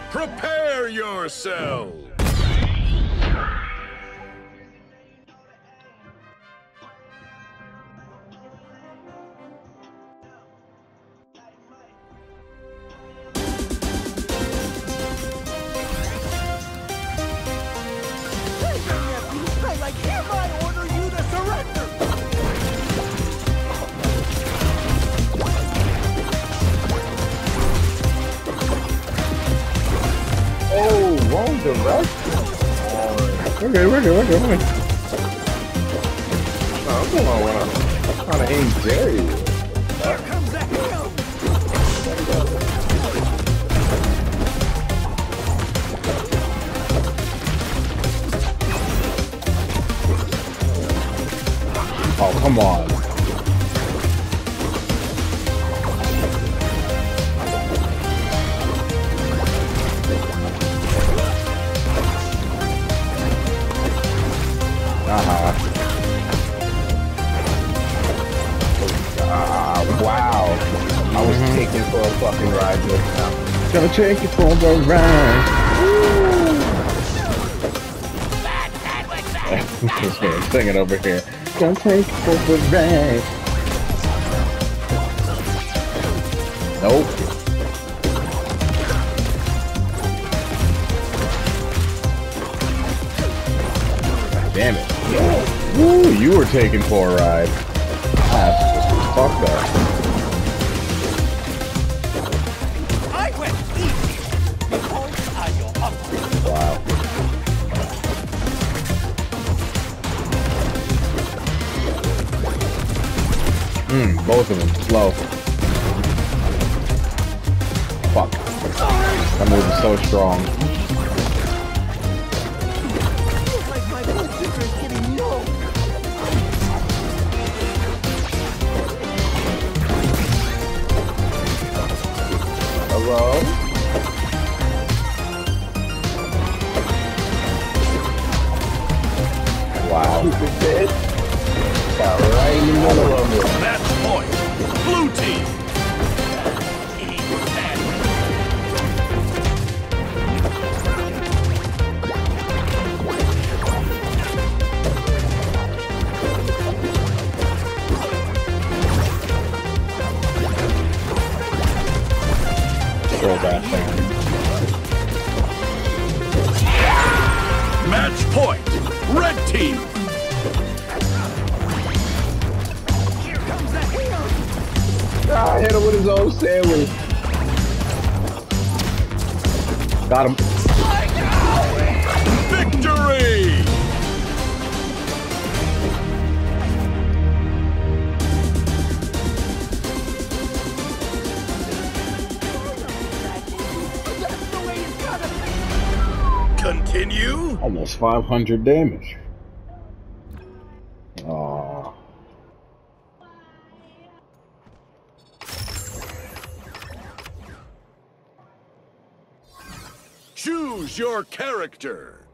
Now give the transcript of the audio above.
Prepare yourselves! I hereby order you to surrender! Oh, wrong direction. We're good. Oh, come on, I'm trying to aim Jerry. Here comes the hill! Oh, come on. Wow. I was taken for a fucking ride just now. Gonna take you for the ride. I'm singing over here. Gonna take you for the ride. Nope. Damn it. Woo, you were taken for a ride. Fuck that. I went easy because I go up. Wow. Both of them slow. Fuck. That move is so strong. Feels like my blood sugar is getting low. Hello? Wow. Got right in the middle of it. Match point! Blue team! Throw that thing. Match point! Red team! Ah, hit him with his own sandwich. Got him. Victory! Continue? Almost 500 damage. Aww. Choose your character.